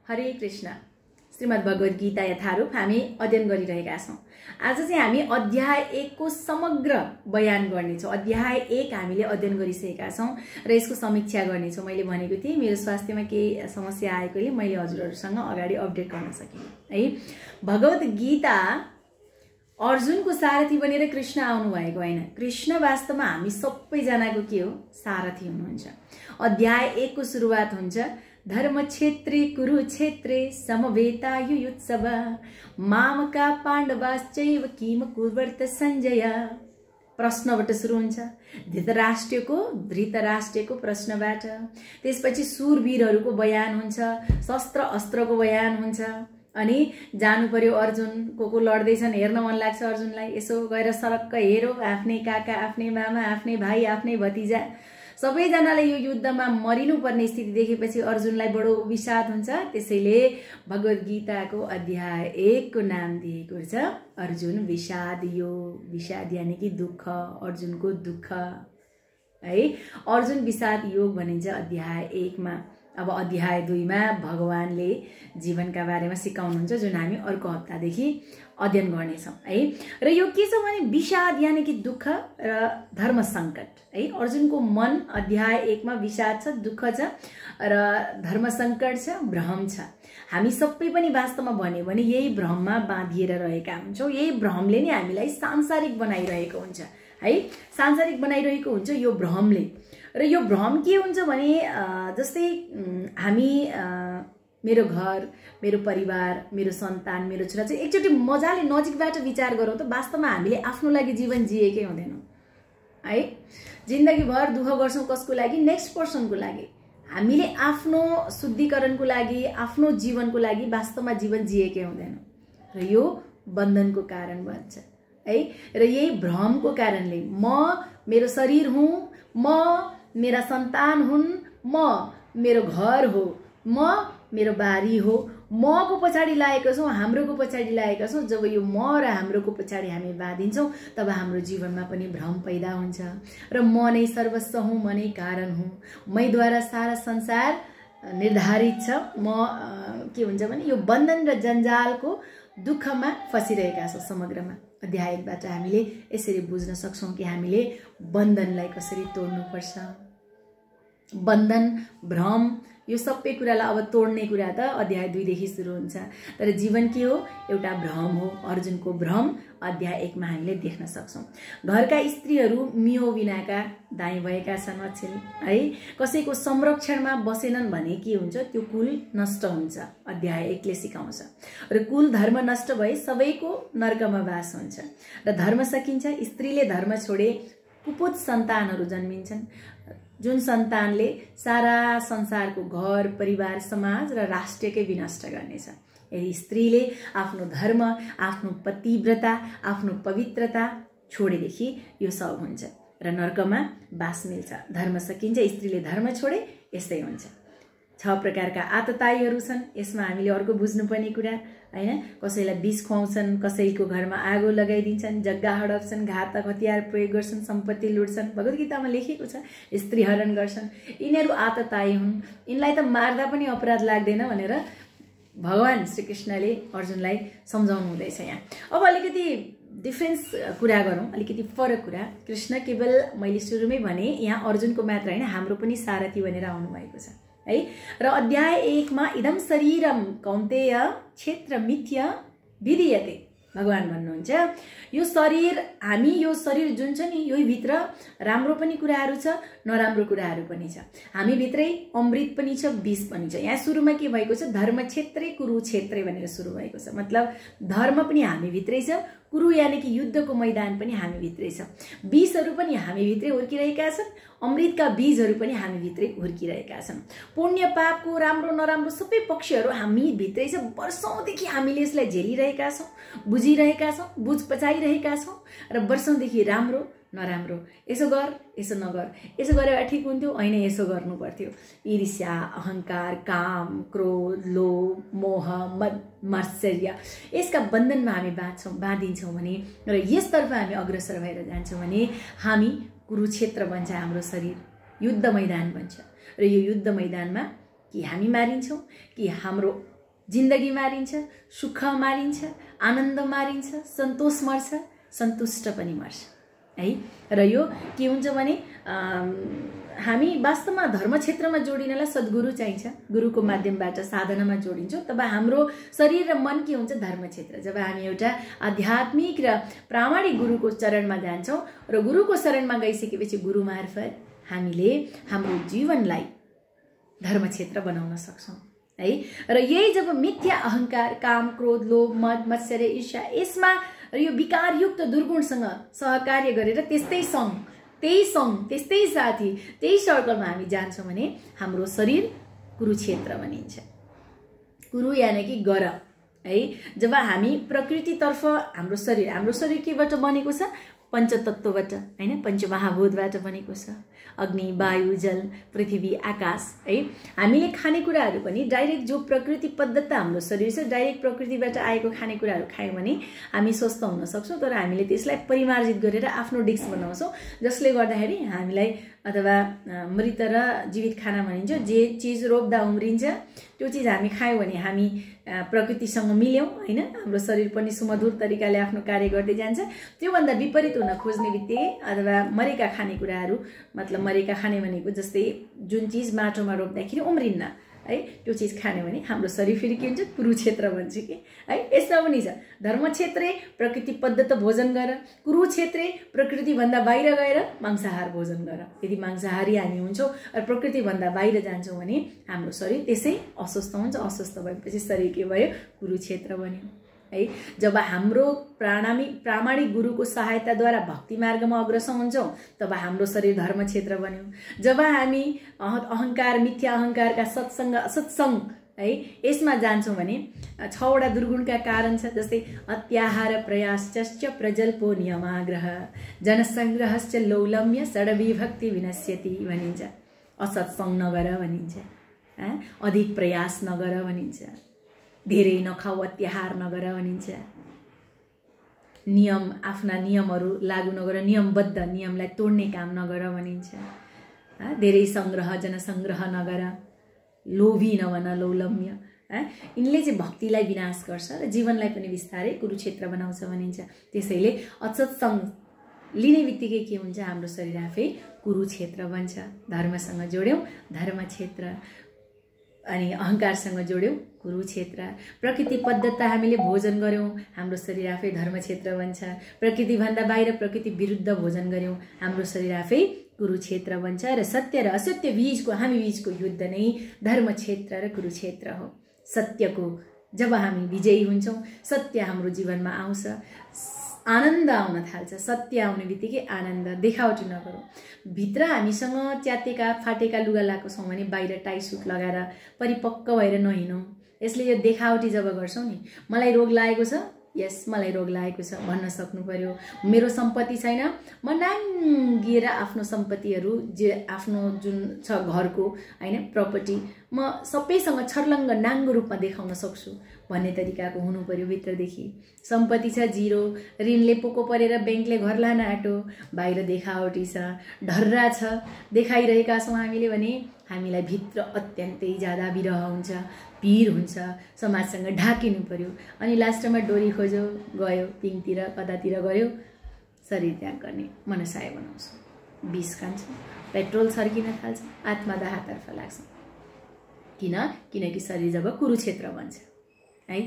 हरे कृष्ण। श्रीमद् भगवत गीता यथारूप हामी अध्ययन गरिरहेका छौं। आज चाहिँ हामी अध्याय 1 को समग्र बयान गर्नेछौं। अध्याय 1 हामीले अध्ययन गरिसकेका छौं र यसको समीक्षा गर्नेछौं। मैले भनेको थिएँ मेरो स्वास्थ्यमा केही समस्या आएकोले मैले हजुरहरुसँग अगाडि अपडेट गर्न सकिनँ है। भगवत गीता अर्जुनको सारथी बनेर कृष्ण आउनु भएको हैन। कृष्ण वास्तवमा हामी सबैजनाको के हो? सारथी हुनुहुन्छ। अध्याय 1 को सुरुवात हुन्छ धर्म क्षेत्रे कुरुक्षेत्रे समवेतायुयुत्सव मामका पाण्डवाश्चैव किम कुर्वर्त संजय। प्रश्नबाट सुरु हुन्छ। धृतराष्ट्रको प्रश्नबाट, त्यसपछि शूरवीरहरूको बयान हुन्छ, शस्त्र अस्त्रको बयान हुन्छ। अनि जानु पर्यो अर्जुन को लड्दैछन्, हेर्न मन लाग्छ अर्जुनलाई। यसो गएर सरक्क हेरो, आफ्नै काका, आफ्नै मामा, आफ्नै भाइ, आफ्नै भतिजा सबैजनाले यो युद्धमा मरिनु पर्ने स्थिति देखेपछि अर्जुनलाई बडो विषाद हुन्छ। त्यसैले भगवत गीताको अध्याय 1 को नाम दिएको छ अर्जुन विषाद योग। विषाद यानी कि दुःख, अर्जुनको दुःख है। अर्जुन विषाद योग भनिन्छ अध्याय 1 मा। अब अध्याय 2 मा भगवानले जीवनका बारेमा सिकाउनुहुन्छ, जुन हामी अर्को हप्तादेखि अध्ययन गर्नेछौं है। र यो के छ भने विषाद यानी कि दुःख र धर्म संकट है। अर्जुनको मन अध्याय 1 मा विषाद छ, दुःख छ र धर्म संकट छ, भ्रम छ। हामी सबै पनि वास्तवमा भन्यो भने यही भ्रममा बाँधिएर रहेका हुन्छौं। यही भ्रमले नै हामीलाई सांसारिक बनाइरहेको हुन्छ है। सांसारिक बनाइरहेको हुन्छ यो भ्रमले। र यो भ्रम के हुन्छ भने जस्तै हामी मेरो घर, मेरो परिवार, मेरो सन्तान, मेरो छोरा चाहिँ एकचोटि मजाले नजिकबाट विचार गरौँ त वास्तवमा हामीले आफ्नो लागि जीवन जिएकै हुँदैनौँ है। जिन्दगीभर दुःख गर्छौँ कसको लागि? नेक्स्ट पर्सनको लागि। हामीले आफ्नो शुद्धिकरणको लागि, आफ्नो जीवनको लागि वास्तवमा जीवन जिएकै हुँदैनौँ र यो बन्धनको कारण बन्छ है। र यही भ्रमको कारणले म मेरो शरीर हुँ, म मेरा सन्तान हुन्, म मेरो घर हो, म मेरो बारी हो, मको पछाडि लागेका छौं, हाम्रोको पछाडि लागेका छौं। जब यो म र हाम्रोको पछाडि हामी बाँधिन्छौं तब हाम्रो जीवनमा पनि भ्रम पैदा हुन्छ र म नै सर्वस्व हुँ, म नै कारण हुँ, मैद्वारा सारा संसार निर्धारित छ। म के हुन्छ भने यो बन्धन र जन्जालको दुःखमा फसिरहेका छौं। समग्रमा अध्याय 1 बाट हामीले यसरी बुझ्न सक्छौं कि हामीले बन्धनलाई कसरी तोड्नु पर्छ। बन्धन, भ्रम यो सबै कुरालाई अब तोड्ने कुरा त अध्याय 2 देखि सुरु हुन्छ। तर जीवन के हो? एउटा भ्रम हो। अर्जुनको भ्रम अध्याय 1 मा हामीले देख्न सक्छौं। घरका स्त्रीहरू मियो बिनाका दाई भएका छन् अचेल है। कसैको संरक्षणमा बसेनन् भने के हुन्छ? त्यो कुल नष्ट हुन्छ। अध्याय 1 ले सिकाउँछ। र कुल धर्म नष्ट भए सबैको नरकमा वास हुन्छ र धर्म सकिन्छ। स्त्रीले धर्म छोडे कुपोत सन्तानहरू जन्मिन्छन्, जुन सन्तानले सारा संसारको घर, परिवार, समाज र राष्ट्रकै विनष्ट गर्नेछ। यदि स्त्रीले आफ्नो धर्म, आफ्नो पतिव्रता, आफ्नो पवित्रता छोडेदेखि यो सब हुन्छ र नरकमा बास मिल्छ। धर्म सकिन्छ, स्त्रीले धर्म छोडे यस्तै हुन्छ। 6 प्रकारका आतताईहरू छन्। यसमा हामीले अर्को बुझ्नुपर्ने कुरा हैन, कसैलाई विष खुवाउँछन्, कसैको घरमा आगो लगाइदिन्छन्, जग्गा हडप्छन्, घातक हतियार प्रयोग गर्छन्, सम्पत्ति लुट्छन्। भगवत गीतामा लेखेको छ स्त्री हरण गर्छन्। यिनीहरू आतताई हुन्, यिनलाई त मार्दा पनि अपराध लाग्दैन भनेर भगवान श्रीकृष्णले अर्जुनलाई सम्झाउनु हुँदैछ यहाँ। अब अलिकति डिफरेन्स कुरा गरौँ, अलिकति फरक कुरा। कृष्ण केवल मैले सुरुमै भने यहाँ अर्जुनको मात्र हैन, हाम्रो पनि सारथी बनेर आउनु भएको छ है। र अध्याय 1 मा इदं शरीरम कौन्तेय क्षेत्र मिथ्य विधीयते। भगवान भन्नुहुन्छ यो शरीर, हामी यो शरीर जुन छ नि, यो भित्र राम्रो पनि कुराहरू छ, नराम्रो कुराहरू पनि छ। हामी भित्रै अमृत पनि छ, विष पनि छ। यहाँ सुरुमा के भएको छ? धर्म क्षेत्रे कुरुक्षेत्रे भनेर सुरु भएको छ। मतलब धर्म पनि हामी भित्रै छ, कुरु यानी कि युद्धको मैदान पनि हामी भित्रै छ, विषहरू पनि हामी भित्रै हुर्किरहेका छन्, अमृतका बीजहरू पनि हामी भित्रै हुर्किरहेका छन्। पुण्य पापको, राम्रो नराम्रो सबै पक्षहरू हामी भित्रै छ। वर्षौंदेखि हामीले यसलाई झेलिरहेका छौं, बुझिरहेका छौं, बुझ पचाइरहेका छौं र वर्षौंदेखि राम्रो नराम्रो, यसो गर, यसो नगर, यसो गरेर ठिक हुन्थ्यो, हैन यसो गर्नु पर्थ्यो। ईर्ष्या, अहंकार, काम, क्रोध, लोभ, मोह, मद, मात्सर्य यसका बन्धनमा हामी बाँधिन्छौं भने र यसतर्फ हामी अग्रसर भएर जान्छौं भने हामी कुरुक्षेत्र बन्छ, हाम्रो शरीर युद्ध मैदान बन्छ। र यो युद्ध मैदानमा कि हामी मारिन्छौं कि हाम्रो जिन्दगी मारिन्छ, सुख मारिन्छ, आनन्द मारिन्छ, सन्तोष मर्छ, सन्तुष्ट पनि मर्छ है। र यो के हुन्छ भने हामी वास्तवमा धर्म क्षेत्रमा जोडिनलाई सद्गुरु चाहिन्छ, गुरुको माध्यमबाट साधनामा जोडिन्छौँ। तब हाम्रो शरीर र मन के हुन्छ? धर्म क्षेत्र। जब हामी एउटा आध्यात्मिक र प्रामाणिक गुरुको चरणमा जान्छौँ र गुरुको शरणमा गइसकेपछि गुरु मार्फत हामीले हाम्रो जीवनलाई धर्म क्षेत्र बनाउन सक्छौँ है। र यही जब मिथ्या अहंकार, काम, क्रोध, लोभ, मद, मत्सर्य, ईर्ष्या यसमा यो विकारयुक्त दुर्गुणसँग सहकार्य गरेर त्यस्तै सङ्घ, त्यस्तै साथी, त्यही सर्कलमा हामी जान्छौँ भने हाम्रो शरीर कुरुक्षेत्र बनिन्छ। कुरु यानि कि गर है। जब हामी प्रकृतितर्फ हाम्रो शरीर केबाट बनेको छ? पञ्चतत्वबाट हैन, पञ्चमहाभूतबाट बनेको छ। अग्नि, वायु, जल, पृथ्वी, आकाश है। हामीले खानेकुराहरू पनि डाइरेक्ट जो प्रकृति पद्धति हाम्रो शरीर छ, डाइरेक्ट प्रकृतिबाट आएको खानेकुराहरू खायौँ भने हामी स्वस्थ हुन सक्छौँ। तर हामीले त्यसलाई परिमार्जित गरेर आफ्नो डिक्स बनाउँछौँ, जसले गर्दाखेरि हामीलाई अथवा मृत र जीवित खाना भनिन्छ। जे चिज रोप्दा उम्रिन्छ त्यो चिज हामी खायौँ भने हामी प्रकृतिसँग मिल्यौँ हैन, हाम्रो शरीर पनि सुमधुर तरिकाले आफ्नो कार्य गर्दै जान्छ। त्योभन्दा विपरीत हुन खोज्ने बित्तिकै अथवा मरेका खानेकुराहरू, मतलब मरेका खाने भनेको जस्तै जुन चिज माटोमा रोप्दाखेरि उम्रिन्न है, त्यो चिज खाने भने हाम्रो शरीर फेरि के हुन्छ? कुरुक्षेत्र बन्छ कि है। यस्ता पनि छ। धर्म क्षेत्रे प्रकृति पद्धत भोजन गर, कुरुक्षेत्रे प्रकृतिभन्दा बाहिर गएर मांसाहार भोजन गर। यदि मांसाहारी हामी हुन्छौँ र प्रकृतिभन्दा बाहिर जान्छौँ भने हाम्रो शरीर त्यसै अस्वस्थ हुन्छ। अस्वस्थ भएपछि शरीर के भयो? कुरुक्षेत्र बन्यो है। जब हाम्रो प्रामाणिक गुरुको सहायताद्वारा भक्ति मार्गमा अग्रसर हुन्छौँ तब हाम्रो शरीर धर्म क्षेत्र बन्यो। जब हामी अहंकार, मिथ्या अहंकारका सत्संग है यसमा जान्छौँ भने 6 वटा दुर्गुणका कारण छ। जस्तै अत्याहार, प्रयासश्च, प्रजल्पो, नियमाग्रह, जनसंग्रहश्च, लौलम्य, षड्विभक्ति विनश्यति भनिन्छ। असत्संग नगर भनिन्छ, अधिक प्रयास नगर भनिन्छ, धेरै नखाऊ, अत्याहार नगर भनिन्छ, नियम, आफ्ना नियमहरू लागू नगर, नियमबद्ध नियमलाई तोड्ने काम नगर भनिन्छ, धेरै संग्रह, जनसंग्रह नगर, लोभी नबन, लौलम्य। यिनले चाहिँ भक्तिलाई विनाश गर्छ र जीवनलाई पनि बिस्तारै कुरुक्षेत्र बनाउँछ भनिन्छ। त्यसैले असत्संग लिने बित्तिकै के हुन्छ? हाम्रो शरीर आफै कुरुक्षेत्र बन्छ। धर्मसँग जोड्यौँ धर्म क्षेत्र, अनि अहंकारसँग जोड्यौँ कुरुक्षेत्र। प्रकृति पद्धति हामीले भोजन गर्यौँ हाम्रो शरीर आफै धर्म क्षेत्र बन्छ। प्रकृतिभन्दा बाहिर प्रकृति विरुद्ध भोजन गर्यौँ हाम्रो शरीर आफै कुरुक्षेत्र बन्छ। र सत्य र असत्य हामी बीचको युद्ध नै धर्म क्षेत्र र कुरुक्षेत्र हो। सत्यको जब हामी विजयी हुन्छौँ, सत्य हाम्रो जीवनमा आउँछ, आनन्द आउन थाल्छ। सत्य आउने बित्तिकै आनन्द। देखावटी नगरौँ। भित्र हामीसँग च्यातेका फाटेका लुगा लगाएको छौँ भने बाहिर टाई सुट लगाएर परिपक्व भएर नहिँडौँ। यसले यो देखावटी जब गर्छौँ नि, मलाई रोग लागेको छ, यस मलाई रोग लागेको छ भन्न सक्नु पर्यो। मेरो सम्पत्ति छैन, म नाङ्गिएर आफ्नो सम्पत्तिहरू जे आफ्नो जुन छ घरको हैन प्रपर्टी, म सबैसँग छर्लङ्ग नाङ्गो रूपमा देखाउन सक्छु भन्ने तरिकाको हुनु पर्यो। भित्रदेखि सम्पत्ति छ जिरो, ऋणले पोको परेर ब्याङ्कले घर लान आँटो, बाहिर देखावटी छ, ढर्रा छ, देखाइरहेका छौँ हामीले भने हामीलाई भित्र अत्यन्तै ज्यादा विरह हुन्छ, पीर हुन्छ, समाजसँग ढाकिनु पर्यो। अनि लास्टमा डोरी खोज्यो, गयो पिङतिर कतातिर गयो, शरीर त्याग गर्ने मनसाय बनाउँछ, विष खान्छ, पेट्रोल छर्किन थाल्छ, आत्मदाहतर्फ लाग्छ। किनकि शरीर जब कुरुक्षेत्र बन्छ है।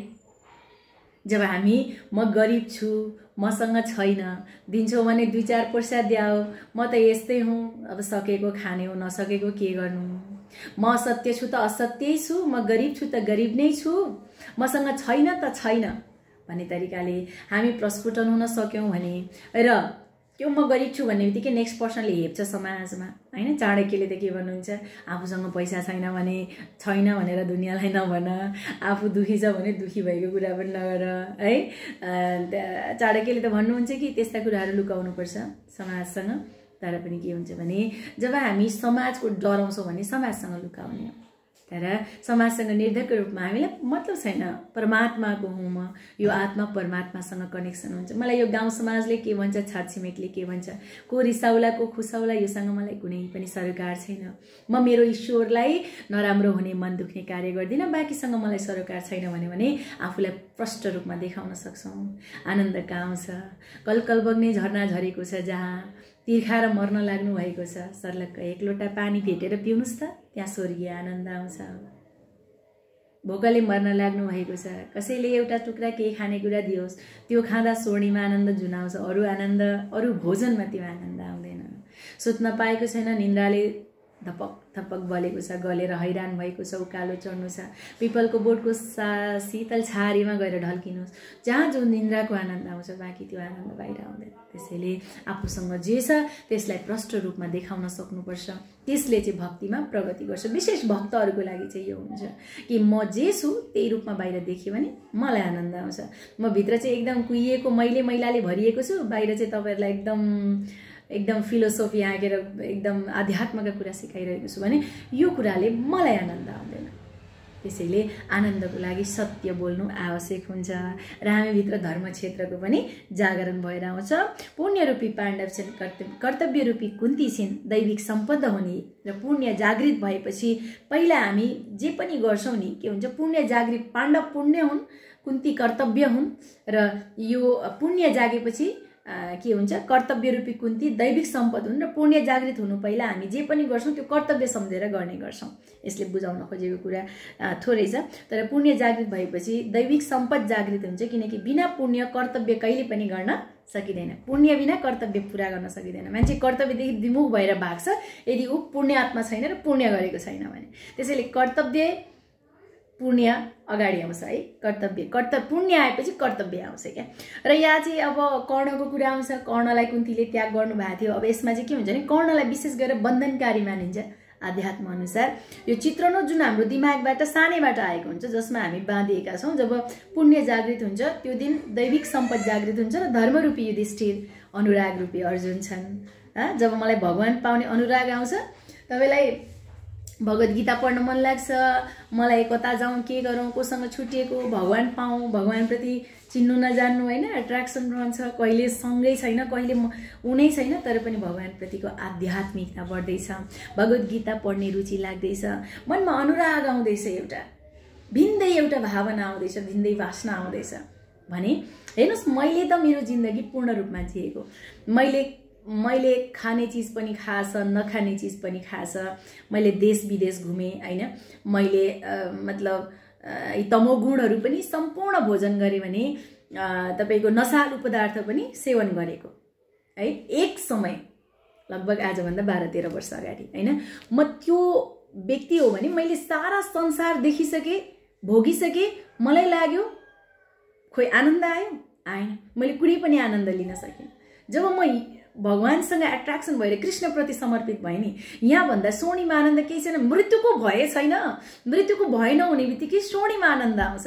जब हामी म गरिब छु, मसँग छैन, दिन्छौ भने 2-4 पैसा द्याऊ, म त यस्तै हुँ, अब सकेको खाने हो, नसकेको के गर्नु, म असत्य छु त असत्यै छु, म गरिब छु त गरिब नै छु, मसँग छैन त छैन भन्ने तरिकाले हामी प्रस्फुटन हुन सक्यौँ भने, र त्यो म गरिब छु भन्ने बित्तिकै नेक्स्ट पर्सनले हेप्छ समाजमा हैन। चाणक्यले त के भन्नुहुन्छ? आफूसँग पैसा छैन भने छैन भनेर दुनियाँलाई नभन, आफू दुखी छ भने दुखी भएको कुरा पनि नगर है। चाणक्यले त भन्नुहुन्छ कि त्यस्ता कुराहरू लुकाउनुपर्छ समाजसँग। तर पनि के हुन्छ भने जब हामी समाजको डराउँछौँ भने समाजसँग लुकाउने तर समाजसँग निर्धक्क रूपमा हामीलाई मतलब छैन। परमात्माको हुँ म, यो आत्मा परमात्मासँग कनेक्सन हुन्छ। मलाई यो गाउँ समाजले के भन्छ, छरछिमेकले के भन्छ, को रिसाउला को खुसाउला, योसँग मलाई कुनै पनि सरोकार छैन। म मेरो ईश्वरलाई नराम्रो हुने मन दुख्ने कार्य गर्दिनँ, बाँकीसँग मलाई सरोकार छैन भने आफूलाई प्रष्ट रूपमा देखाउन सक्छौँ। आनन्द कहाँ आउँछ? कलकल बग्ने झरना झरेको छ जहाँ, तिर्खाएर मर्न लाग्नु भएको छ, सर्लक्क एक लोटा पानी भेटेर पिउनुस् त, त्यहाँ स्वर्गीय आनन्द आउँछ। भोकले मर्न लाग्नु भएको छ, कसैले एउटा टुक्रा केही खानेकुरा दियोस्, त्यो खाँदा स्वर्णिमा आनन्द जुन आउँछ, अरू भोजनमा त्यो आनन्द आउँदैन। सुत्न पाएको छैन, निन्द्राले धपक धपक बलेको छ, गलेर हैरान भएको छ, उकालो चढ्नु छ, पिपलको बोटको शीतल छारीमा गएर ढल्किनुहोस्, जहाँ जो निन्द्राको आनन्द आउँछ, बाँकी त्यो आनन्द बाहिर आउँदैन। त्यसैले आफूसँग जे छ त्यसलाई प्रष्ट रूपमा देखाउन सक्नुपर्छ, त्यसले चाहिँ भक्तिमा प्रगति गर्छ। विशेष भक्तहरूको लागि चाहिँ यो हुन्छ कि म जे छु त्यही रूपमा बाहिर देखेँ भने मलाई आनन्द आउँछ। म भित्र चाहिँ एकदम कुहिएको मैलाले भरिएको छु, बाहिर चाहिँ तपाईँहरूलाई एकदम फिलोसोफी आँकेर एकदम आध्यात्मका कुरा सिकाइरहेको छु भने यो कुराले मलाई आनन्द आउँदैन। त्यसैले आनन्दको लागि सत्य बोल्नु आवश्यक हुन्छ र हामीभित्र धर्म क्षेत्रको पनि जागरण भएर आउँछ। पुण्यरूपी पाण्डव छिन्, कर्तव्यरूपी कुन्ती छिन्, दैविक सम्पन्न हुने र पुण्य जागृत भएपछि पहिला हामी जे पनि गर्छौँ नि के हुन्छ, पुण्य जागृत, पाण्डव पुण्य हुन्, कुन्ती कर्तव्य हुन् र यो पुण्य जागेपछि के हुन्छ, कर्तव्यरूपी कुन्ती दैविक सम्पद हुन् र पुण्य जागृत हुनु पहिला हामी जे पनि गर्छौँ त्यो कर्तव्य सम्झेर गर्ने गर्छौँ। यसले बुझाउन खोजेको कुरा थोरै छ, तर पुण्य जागृत भएपछि दैविक सम्पद जागृत हुन्छ, किनकि बिना पुण्य कर्तव्य कहिले पनि गर्न सकिँदैन। पुण्य बिना कर्तव्य पुरा गर्न सकिँदैन। मान्छे कर्तव्यदेखि विमुख भएर भाग्छ यदि ऊ पुण्यात्मा छैन र पुण्य गरेको छैन भने। त्यसैले कर्तव्य पुण्य अगाडि आउँछ है, पुण्य आएपछि कर्तव्य आउँछ क्या। र यहाँ चाहिँ अब कर्णको कुरा आउँछ, कर्णलाई कुन्तीले त्याग गर्नु भएको थियो। अब यसमा चाहिँ के हुन्छ भने कर्णलाई विशेष गरेर बन्धनकारी मानिन्छ आध्यात्म अनुसार। यो चित्रण जुन हाम्रो दिमागबाट सानैबाट आएको हुन्छ, जसमा हामी बाँधिएका छौँ, जब पुण्य जागृत हुन्छ त्यो दिन दैविक सम्पद जागृत हुन्छ र धर्मरूपी युधिष्ठिर, अनुराग रूपी अर्जुन छन्। जब मलाई भगवान पाउने अनुराग आउँछ, तपाईँलाई भगवत गीता पढ्न मन लाग्छ, मलाई कता जाउँ, के गरौँ, कोसँग छुटिएको, भगवान पाऊँ, भगवानप्रति चिन्नु नजान्नु होइन, एट्र्याक्सन रहन्छ, कहिले सँगै छैन, कहिले उनै छैन, तर पनि भगवानप्रतिको आध्यात्मिकता बढ्दैछ, भगवत गीता पढ्ने रुचि लाग्दैछ, मनमा अनुराग आउँदैछ, भिन्दै एउटा भावना आउँदैछ, भिन्दै वासना आउँदैछ भने हेर्नुहोस्, मैले त मेरो जिन्दगी पूर्ण रूपमा जिएको, मैले खाने चिज पनि खाछ, नखाने चिज पनि खाछ, मैले देश विदेश घुमेँ होइन, मैले मतलब तमोगुणहरू पनि सम्पूर्ण भोजन गरेँ भने तपाईँको नशालु पदार्थ पनि सेवन गरेको है, एक समय लगभग आजभन्दा 12-13 वर्ष अगाडि होइन। म त्यो व्यक्ति हो भने मैले सारा संसार देखिसकेँ, भोगिसकेँ, मलाई लाग्यो खोइ आनन्द आएन, मैले कुनै पनि आनन्द लिन सकिनँ। जब म भगवानसँग एट्र्याक्सन भएर कृष्णप्रति समर्पित भए नि, यहाँभन्दा स्वर्णिम आनन्द केही छैन। मृत्युको भय छैन, मृत्युको भय नहुने बित्तिकै स्वर्णिम आनन्द आउँछ।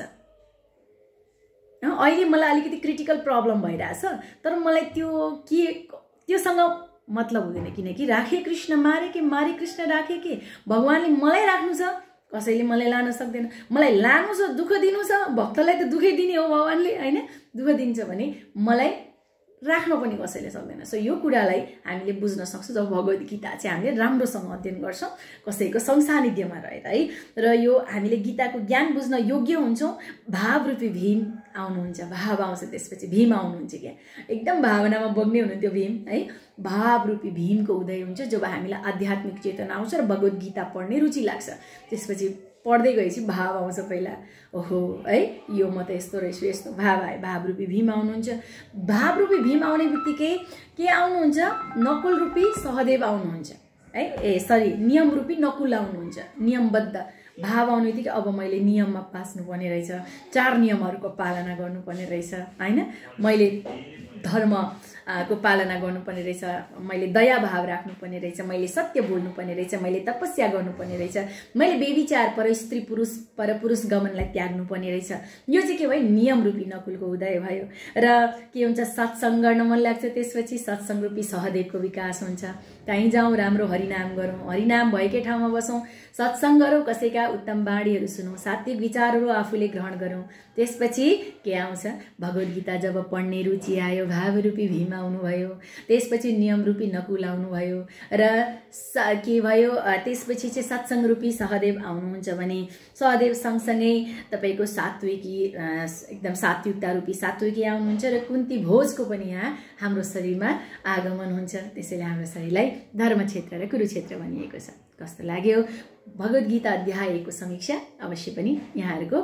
अहिले मलाई अलिकति क्रिटिकल प्रब्लम भइरहेछ, तर मलाई त्योसँग मतलब हुँदैन, किनकि राखे कृष्ण मारे कृष्ण राखे के, भगवानले मलाई राख्नु छ, कसैले मलाई लान सक्दैन। मलाई लानु छ, दुःख दिनु छ, भक्तलाई त दुःखै दिने हो भगवानले होइन, दुःख दिन्छ भने मलाई राख्न पनि कसैले सक्दैन। सो यो कुरालाई हामीले बुझ्न सक्छौँ जब भगवत गीता चाहिँ हामीले राम्रोसँग अध्ययन गर्छौँ, कसैको संसानिध्यमा रहेर है। र यो हामीले गीताको ज्ञान बुझ्न योग्य हुन्छौँ। भावरूपी भीम आउनुहुन्छ, भाव आउँछ, त्यसपछि भीम आउनुहुन्छ क्या, एकदम भावनामा बग्ने हुनुहुन्थ्यो भीम है। भावरूपी भीमको उदय हुन्छ जब हामीलाई आध्यात्मिक चेतना आउँछ र भगवत गीता पढ्ने रुचि लाग्छ। त्यसपछि पढ्दै गएपछि भाव आउँछ पहिला, ओहो है यो म त यस्तो रहेछु, यस्तो भाव आयो, भावरूपी भीम आउनुहुन्छ। भावरूपी भीम आउने बित्तिकै के आउनुहुन्छ, नकुल रूपी सहदेव आउनुहुन्छ है, नियम रूपी नकुल आउनुहुन्छ। नियमबद्ध भाव आउने बित्तिकै अब मैले नियममा बाँच्नुपर्ने रहेछ, 4 नियमहरूको पालना गर्नुपर्ने रहेछ होइन, मैले धर्म को पालना गर्नुपर्ने रहेछ, मैले दया भाव राख्नुपर्ने रहेछ, मैले सत्य बोल्नुपर्ने रहेछ, मैले तपस्या गर्नुपर्ने रहेछ, मैले बेविचार पर स्त्री पुरुष पर पुरुष गमनलाई त्याग्नुपर्ने रहेछ। यो चाहिँ के भयो, नियम रूपी नकुलको उदय भयो। र के हुन्छ, सत्सङ्ग गर्न मन लाग्छ, त्यसपछि सत्सङ्ग रूपी सहदेवको विकास हुन्छ। कहीँ जाउँ राम्रो हरिनाम गरौँ, हरिनाम भएकै ठाउँमा बसौँ, सत्सङ्ग गरौँ, कसैका उत्तम बाणीहरू सुनौँ, सात्विक विचारहरू आफूले ग्रहण गरौँ। त्यसपछि के आउँछ, भगवत गीता जब पढ्ने रुचि आयो, भाव रूपी भीम आउनुभयो, त्यसपछि नियम रूपी नकुल आउनुभयो र के भयो, त्यसपछि चाहिँ सत्सङ्ग रूपी सहदेव आउनुहुन्छ भने सहदेव सँगसँगै तपाईँको सात्विकी एकदम सात्विकता रूपी सात्विकी आउनुहुन्छ र कुन्ती भोजको पनि यहाँ हाम्रो शरीरमा आगमन हुन्छ। त्यसैले हाम्रो शरीरलाई धर्मक्षेत्र र कुरुक्षेत्र भनिएको छ। कस्तो लाग्यो भगवत गीता अध्याय 1 को समीक्षा अवश्य पनि यहाँहरूको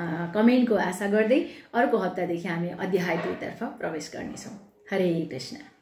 कमेन्टको आशा गर्दै अर्को हप्तादेखि हामी अध्याय 2 तर्फ प्रवेश गर्नेछौँ। हरे कृष्ण।